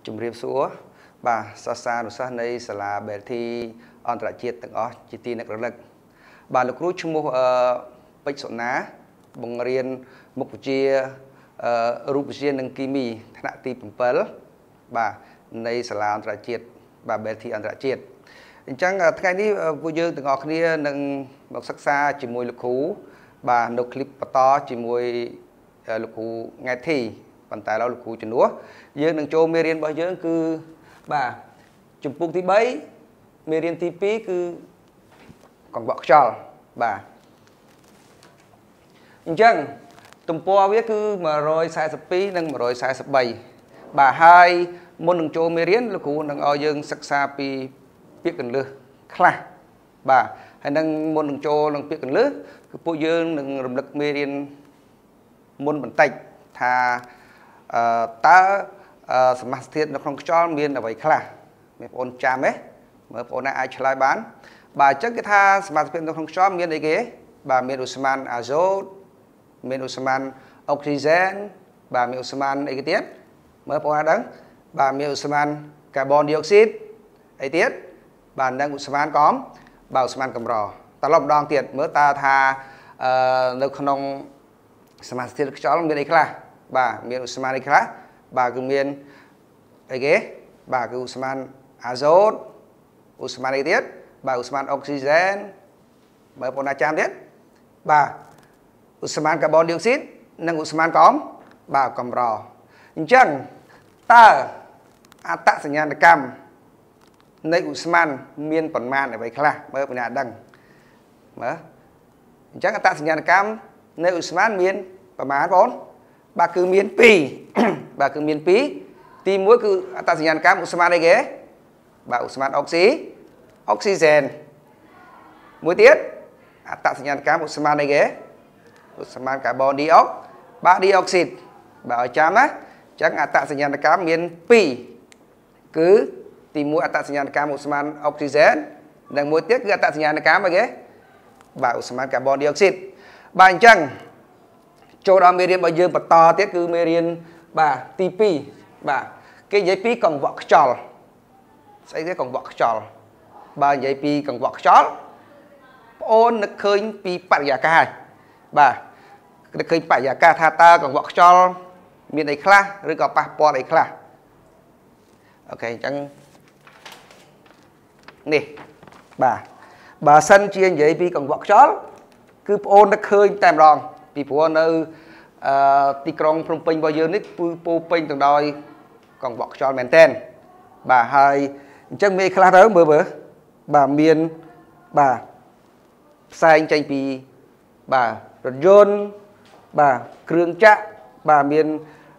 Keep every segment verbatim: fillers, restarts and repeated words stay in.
chủng riêng số bà sa sa sa này sẽ là bề thi an tra chiết từng ó chỉ tin được lực bà lục rút chung một bách sổ ná bằng riêng một chia rụp chia nâng kimi thạ ti bẩm pal bà này sẽ là an tra chiết bà bề thi an tra chiết chẳng ngày ní vui dương từng ó kia nâng một sắc xa chỉ mùi lục hú bà nộp clip to chỉ mùi lục hú ngày thi bàn tay đó lục hú chân núa dương đừng cho mê riêng bao dương cứ bà chụp bút tí bấy mê riêng tí phí cứ còn bọc cho bà chẳng tùm po viết cứ mà rồi sai sập phí nâng mà rồi sai sập bầy bà hai môn đừng cho mê riêng lục hú nâng o dương sắc xa pi biết cần lư khla bà hay nâng môn đừng cho nâng biết cần lư cứ bộ dương nâng rầm lực mê riêng môn bản tạch thà taสมาธิในក្នុងខ្យល់មានអ្វីខ្លះបងប្អូនចាំទេមើលបងប្អូនអាចឆ្លើយបានបាទអញ្ចឹងគេថាសមាសភាពនៅក្នុងខ្យល់មានអីគេបាទមានឧស្ម័នអាហ្សូតមានឧស្ម័នអុកស៊ីហ្សែនបាទមានឧស្ម័នអីគេទៀតមើលបងប្អូនអាចដឹងបាទមានឧស្ម័នកាបូនឌីអុកស៊ីតអីទៀតបាទនឹងឧស្ម័នកំបាទឧស្ម័នកម្រត្រឡប់ម្ដងទៀតមើលតើថានៅក្នុងសមាសភាពខ្យល់មានអីខ្លះបាទមានឧស្ម័នអីខ្លះbà cứ miền ấy ghế bà cứ Usman azot Usman ấy tiết bà Usman oxygen bà bọn cham tiết bà Usman carbon dioxide nâng Usman có bà cầm rò chẳng ta à tạ sản nhận cam nơi Usman miền phần man ở vậy khla mơ bọn đăng mơ chẳng tạ sản nhận cam nơi Usman miền phần man bốn bà cứ miền pi bà cứ miền pi tìm mỗi cứ ta sinh cam Usman đây ghế bà Usman oxy oxygen mỗi tiết ta sinh cam Usman đây ghế Usman carbon dioxide ba dioxide bà ở chám á chắc ta sinh cam miền pi cứ tìm mỗi ta sinh cam Usman oxygen đang mỗi tiết cứ ta sinh cam ở ghế bà Usman carbon dioxide bà chăng chỗ đó mê riêng bao giờ bật to tiết cứ mê riêng bà tê pê bà cái giấy phí còn vọt tròn xây cái còn vọt tròn bà giấy phí còn vọt tròn ôn nó khơi pi bạc giả ca bà nó khơi bạc giả ca tha ta còn vọt tròn miền này khla rồi có passport này khla ok chẳng nè bà bà sân chuyên giấy phí còn vọt tròn cứ ôn nó khơi tèm đòn vì phụ nữ tì krong Phnom Penh bao giờ nít pu Penh từng đôi còn bọc cho mền tên bà hai chân mê khá đó bữa bữa bà miền bà sai anh tranh pi bà rồi John bà Krương Trạ bà miền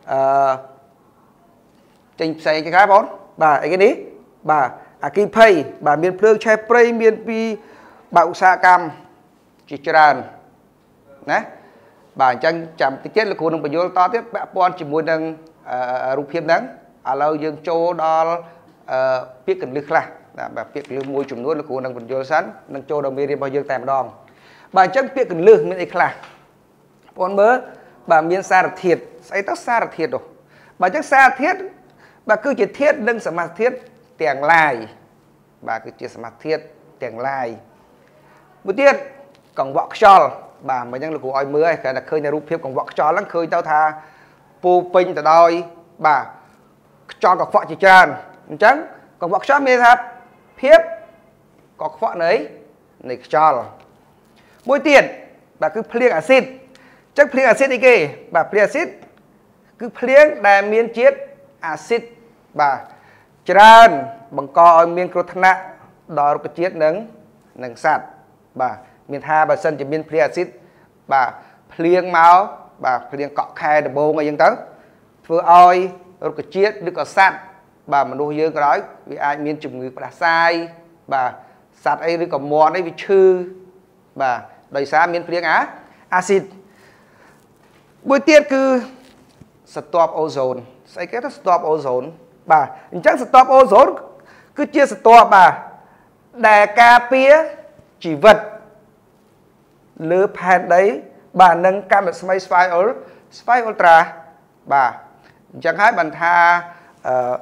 tranh sai cái gái bốn bà ấy cái ní bà Aki Pay bà miền Plương Chai Prey miền pi bà Usa Cam chỉ tràn nè bà chân chậm cái chết là cô nông bà vô to tiếp bà bọn chỉ muốn nâng rụp hiếp nâng à lâu dương châu đó biết cần lực là bà biết lực môi chùm nuốt là cô nâng bà vô sẵn nâng châu đồng mê riêng bao dương tèm đòn bà chân biết cần lực mới là bọn mớ bà miên xa rạc thiệt xây tóc xa rạc thiệt rồi bà chắc xa thiết bà cứ chỉ thiết nâng sở mặt thiết tiền lại bà cứ chỉ sở mặt thiết tiền lại một tiết còn vọt cho bà mà nhân lực của oi mưa cái là khơi nhà rụp hiếp còn vọt cho lắm khơi tao tha pu pin từ đôi bà cho các phọ chỉ tràn trắng còn vọt cho mê tháp hiếp có phọ đấy này cho mỗi tiền bà cứ phliêng acid chắc phliêng acid đi kì bà phliêng acid cứ phliêng đài miên chiết acid bà tràn bằng co miên crotana đòi cái chiết nâng nâng sạt bà miền Hà bà sân chỉ miền phliêng acid bà phliêng máu bà phliêng cọ khai đập bông ngay dân tới vừa oi rồi cái chiết được có sạt bà mà nuôi dương cái đó vì ai miền chủng người bà sai bà sạt ấy đi còn mòn ấy vì chư bà đầy xa miền phliêng á acid buổi tiết cứ stop ozone xây cái stop ozone bà chắc stop ozone cứ chia stop bà đè ca pía chỉ vật lứa pan đấy bà nâng cam được smile spy ultra bà chẳng hạn bạn tha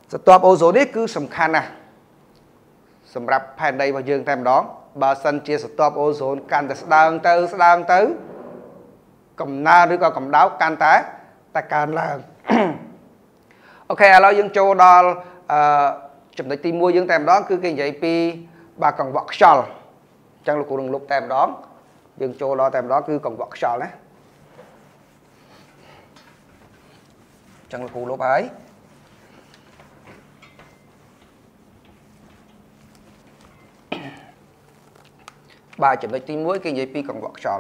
ស្ទាប់អូโซននេះគឺសំខាន់ណាស់សម្រាប់ផែនដីរបស់យើងតែម្ដងបើសិនជាស្ទាប់អូโซនកាន់តែស្ដើងទៅស្ដើងទៅកំណើនឬក៏កម្ដៅកាន់តែតែកើនឡើងអូខេឥឡូវយើងចូលដល់អឺចំណុចទីមួយយើងតែម្ដងគឺគេនិយាយពីបាទកង្វក់ខ្យល់អញ្ចឹងលោកគ្រូនឹងលុបតែម្ដងយើងចូលដល់តែម្ដងគឺកង្វក់ខ្យល់ណាអញ្ចឹងលោកគ្រូលុបហើយបាទចំណុចទីមួយគេនិយាយពីកង្វក់ខ្យល់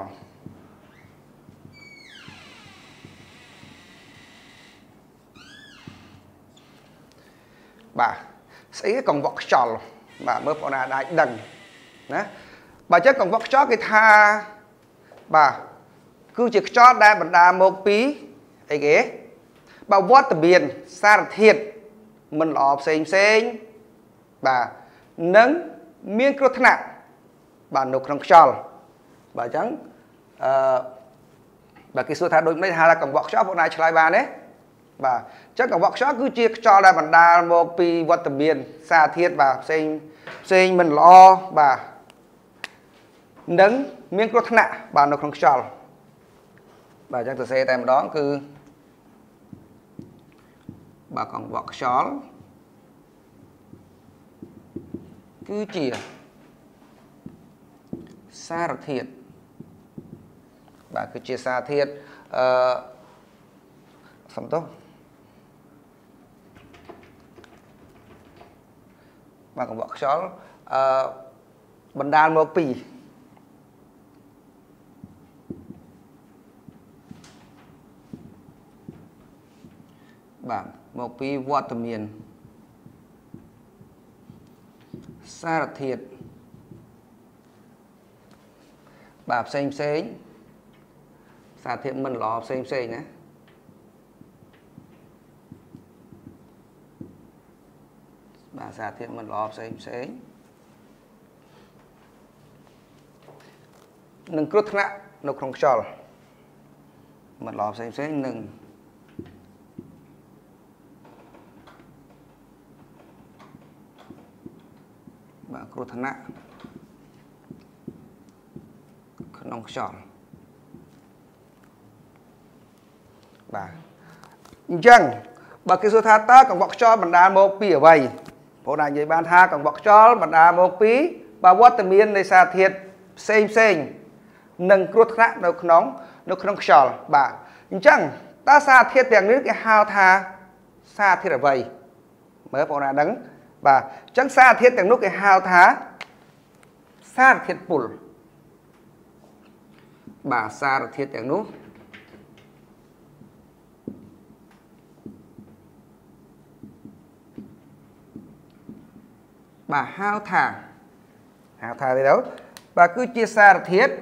បាទស្អីគេកង្វក់ខ្យល់បាទមើលបងប្អូនអាចដឹងណាបើចឹងកង្វក់ខ្យល់គេថាបាទគឺជាខ្យល់ដែលបណ្ដាលមកពីអីគេបើវត្តមានសារធាតុមិនល្អផ្សេងផ្សេងបាទនិងមានគ្រោះថ្នាក់បាទនៅក្នុងខ្យល់បាទអញ្ចឹងអឺបាទគេសួរថាដូចមិនហៅថាកង្វក់ខ្យល់បងណាឆ្លើយបានទេបាទអញ្ចឹងកង្វក់ខ្យល់គឺជាខ្យល់ដែលបណ្ដាលមកពីវត្តមានសារធាតុបាទផ្សេងផ្សេងមិនល្អបាទនិងមានគ្រោះថ្នាក់បាទនៅក្នុងខ្យល់បាទអញ្ចឹងសរសេរតែម្ដងគឺបាទកង្វក់ខ្យល់គឺជាសារធាតុបាទគឺជាសារធាតុអឺសំទោសបាទកង្វក់ខ្យល់អឺបណ្ដាលមកពីបាទមកពីវត្តមានសារធាតុបាទផ្សេងផ្សេងសារធាតុមិនល្អផ្សេងផ្សេងណាបាទសារធាតុមិនល្អផ្សេងផ្សេងនឹងគ្រោះថ្នាក់នៅក្នុងខ្យល់មិនល្អផ្សេងផ្សេងនឹងបាទគ្រោះថ្នាក់ក្នុងខ្យល់បាទអញ្ចឹងបើគេសួរថាតើកង្វក់ខ្យល់បណ្ដាលមកពីអ្វីបងអាចនិយាយបានថាកង្វក់ខ្យល់បណ្ដាលមកពីបើវត្តមាននៃសារធាតុផ្សេងផ្សេងនិងគ្រោះថ្នាក់នៅក្នុងនៅក្នុងខ្យល់បាទអញ្ចឹងតើសារធាតុទាំងនេះគេហៅថាសារធាតុអ្វីមើលបងណាដឹងបាទអញ្ចឹងសារធាតុទាំងនោះគេហៅថាសារធាតុពុលបាទសារធាតុទាំងនោះបាទហៅថាហៅថាទេទៅបាទគឺជាសារធាតុ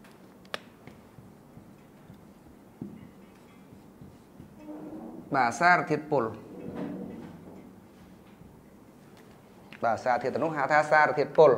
បាទសារធាតុពុលបាទសារធាតុទាំងនោះហៅថាសារធាតុពុល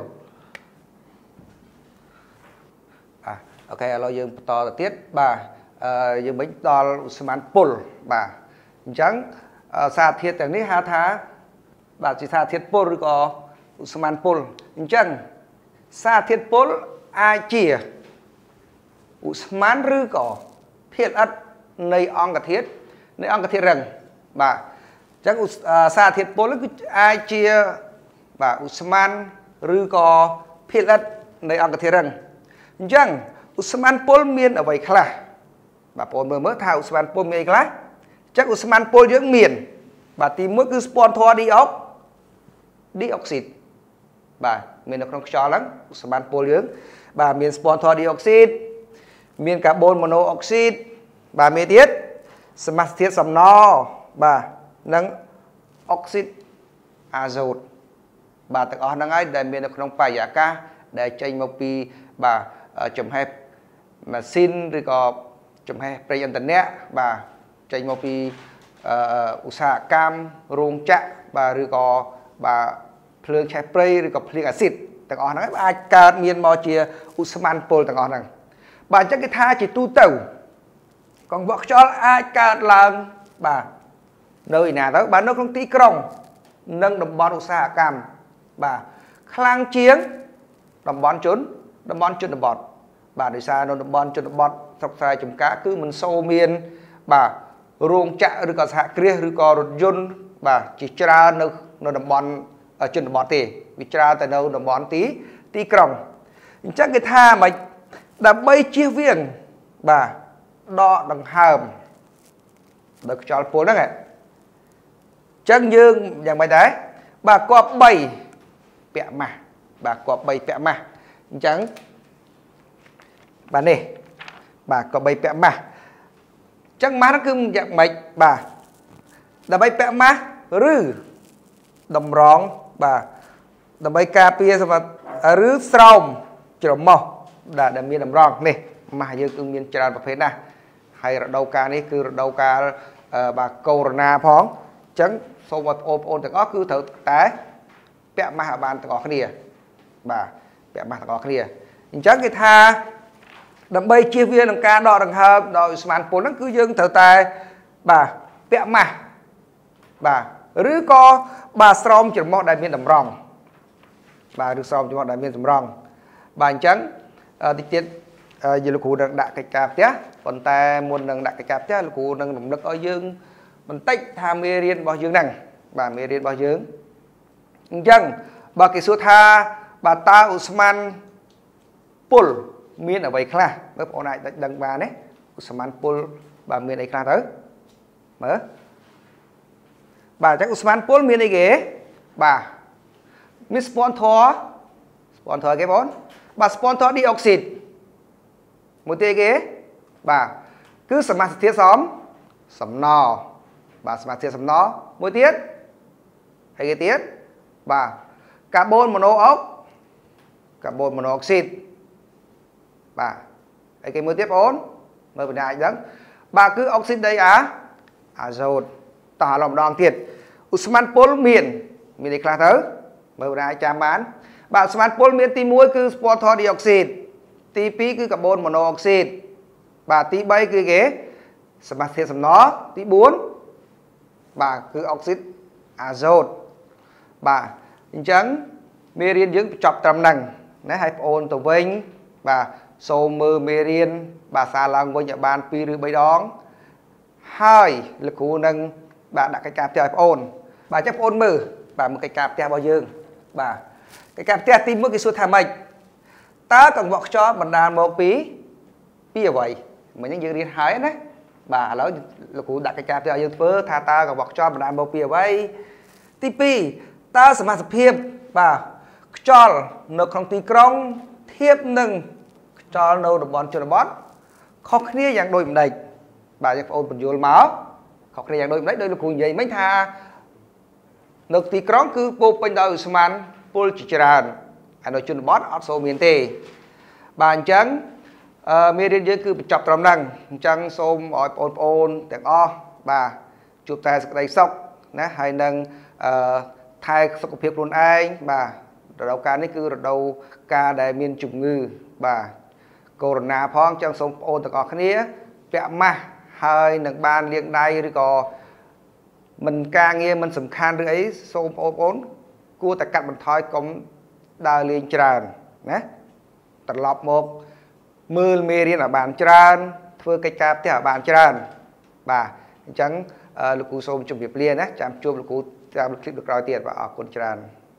បាទអូខេឥឡូវយើងបន្តទៅទៀតបាទអឺយើងវិញដល់ឧស្ម័នពុលបាទអញ្ចឹងសារធាតុទាំងនេះហៅថាបាទជាសារធាតុពុលឬក៏ឧស្ម័នពុលអញ្ចឹងសារធាតុពុលអាចជាឧស្ម័នឬក៏ធាតុល្អិតនៃអង្គធាតុនៃអង្គធាតុរឹងបាទអញ្ចឹងសារធាតុពុលគឺអាចជាបាទឧស្ម័នឬក៏ធាតុល្អិតនៃអង្គធាតុរឹងអញ្ចឹងឧស្ម័នពុលមានអ្វីខ្លះបាទបងប្អូនមើលមើលថាឧស្ម័នពុលមានអីខ្លះអញ្ចឹងឧស្ម័នពុលយើងមានបាទទីមួយគឺស្ពាន់ធម៌ឌីអុកឌីអុកស៊ីតបាទមាននៅក្នុងខ្យល់ហ្នឹងឧស្ម័នពុលយើងបាទមានស្ពាន់ធម៌ឌីអុកស៊ីតមានកាបូនម៉ូណូអុកស៊ីតបាទមានទៀតសមាសធាតុសំណបាទនិងអុកស៊ីតអាសូតបាទទាំងអស់ហ្នឹងហើយដែលមាននៅក្នុងបរិយាកាសដែលចេញមកពីបាទចំហេះម៉ាស៊ីនឬក៏ចំហេះប្រេងឥន្ធនៈបាទចេញមកពីឧស្សាហកម្មរោងចក្របាទឬក៏បាទភ្លើងឆេះព្រៃឬក៏ភ្លើងអាស៊ីតទាំងអស់ហ្នឹងអាចកើតមានមកជាឧស្ម័នពុលទាំងអស់ហ្នឹងបាទអញ្ចឹងគេថាជាទូទៅកង្វក់ខ្យល់អាចកើតឡើងបាទនៅឯណាទៅបាទនៅក្នុងទីក្រុង nâng đồng bọnឧស្សាហកម្មបាទខ្លាំងជាងតំបន់ជនតំបន់ជនបទបាទដោយសារនៅតំបន់ជនបទស្រុកស្រែចំការគឺមិនសូវមានបាទរោងចក្រឬក៏សហគ្រាសឬក៏រថយន្តបាទជាច្រើននៅនៅតំបន់ជនបទទេវាច្រើនតែនៅតំបន់ទីទីក្រុងអញ្ចឹងគេថាមិនដើម្បីជៀសវាងបាទដកដង្ហើមដោយខ្យល់ពុលហ្នឹងអញ្ចឹងយើងយ៉ាងម៉េចដែរបាទគប្បីពាក់ម៉ាស់បាទគប្បីពាក់ម៉ាស់អញ្ចឹងបាទនេះបាទគប្បីពាក់ម៉ាស់អញ្ចឹងម៉ាស់ហ្នឹងគឺយ៉ាងម៉េចបាទដើម្បីពាក់ម៉ាស់ឬតម្រងបាទដើម្បីការពារសម្រាប់ឬស្រោមច្រមុះដែលមានតម្រងនេះម៉ាស់យើងគឺមានច្រើនប្រភេទណាស់ហើយរដូវកាលនេះគឺរដូវកាលបាទកូវីដ ផងអញ្ចឹងសូមឲ្យបងប្អូនទាំងអស់គឺត្រូវតែពាក់ម៉ាស់ឲ្យបានទាំងអស់គ្នាបាទពាក់ម៉ាស់ទាំងអស់គ្នាអញ្ចឹងគេថាដើម្បីជៀសវាងនឹងការដកដង្ហើមដោយស្មានពុលហ្នឹងគឺយើងត្រូវតែបាទពាក់ម៉ាស់បាទឬក៏បាទស្រោមច្រមុះដែលមានតម្រង់បាទឬស្រោមច្រមុះដែលមានតម្រង់បាទអញ្ចឹងតិចទៀតយើងលោកគ្រូនឹងដាក់កិច្ចការផ្ទះប៉ុន្តែមុននឹងដាក់កិច្ចការផ្ទះលោកគ្រូនឹងរំលឹកឲ្យយើងបន្តិចថាមេរៀនរបស់យើងហ្នឹងបាទមេរៀនរបស់យើងអញ្ចឹងបើគេសួរថាបាទតើឧស្ម័នពុលមានអ្វីខ្លះមើលបងប្អូនអាចដឹងបានទេឧស្ម័នពុលបាទមានអីខ្លះទៅមើលបាទអញ្ចឹងឧស្ម័នពុលមានអីគេបាទមានស្ពាន់ធរស្ពាន់ធរគេបងបាទស្ពាន់ធរឌីអុកស៊ីតមួយទៀតគេបាទគឺសមាសធាតុសំសំណបាទសមាសធាតុសំណមួយទៀតហើយគេទៀតបាទកាបូនម៉ូណូអុកកាបូនម៉ូណូអុកស៊ីតបាទហើយគេមួយទៀតបងមើលបណ្ដាអាចដឹងបាទគឺអុកស៊ីតដីអាអាសូតតោះឡម្ដងទៀតឧស្ម័នពុលមានមានអីខ្លះទៅមើលបណ្ដាអាចចាំបានបាទឧស្ម័នពុលមានទីមួយគឺស្ពាន់ធរឌីអុកស៊ីតទីពីរគឺកាបូនម៉ូណូអុកស៊ីតបាទទីបីគឺគេសមាសធាតុសំណទីបួនបាទគឺអុកស៊ីតអាសូតបាទអញ្ចឹងមេរៀនយើងបញ្ចប់ត្រឹមហ្នឹងណាហើយបងអូនទៅវិញបាទសូមមើលមេរៀនបាទសារឡើងវិញឲ្យបានពីរឬបីដងហើយលោកគ្រូនឹងបាទដាក់កិច្ចការផ្ទះឲ្យបងអូនបាទចាំបងអូនមើលបាទមើលកិច្ចការផ្ទះរបស់យើងបាទកិច្ចការផ្ទះទីមួយគេសួរថាម៉េចតើកង្វក់ខ្យល់បណ្ដាលមកពីពីអ្វីមិញហ្នឹងយើងរៀនហើយណាបាទឥឡូវលោកគ្រូដាក់កិច្ចការផ្ទះឲ្យយើងធ្វើថាតើកង្វក់ខ្យល់បណ្ដាលមកពីអ្វីទីពីរតើសមាសភាពបាទខ្យល់នៅក្នុងទីក្រុងធៀបនឹងខ្យល់នៅតំបន់ជនបទខុសគ្នាយ៉ាងដូចម្ដេចបាទយើងបងអូនបញ្យល់មកខុសគ្នាយ៉ាងដូចម្ដេចដោយលោកគ្រូនិយាយមិញថានៅទីក្រុងគឺពោពេញដោយឧស្ម័នពុលជាច្រើនហើយនៅជនបទអត់សូវមានទេបាទអញ្ចឹងអឺមេរៀនយើងគឺបញ្ចប់ត្រឹមហ្នឹងអញ្ចឹងសូមឲ្យបងប្អូនទាំងអស់បាទជួបតែសេចក្តីសុខណាហើយនឹងអឺថែសុខភាពខ្លួនឯងបាទរដូវកាលនេះគឺរដូវកាលដែលមានជំងឺបាទកូវីដ ផងអញ្ចឹងសូមបងប្អូនទាំងអស់គ្នាពាក់ម៉ាស់ហើយនឹងបានលាងដៃឬក៏មិនការងារមិនសំខាន់ឬអីសូមបងប្អូនគួរតែកាត់បន្ថយកុំដើរលេងច្រើនណាត្រឡប់មកមើលមេរៀនឲ្យបានច្រើនធ្វើកិច្ចការផ្ទះឲ្យបានច្រើនបាទអញ្ចឹងលោកគ្រូសូមជម្រាបលាណាចាំជួបលោកគ្រូតាមคลิปក្រោយទៀតបាទអរគុណច្រើន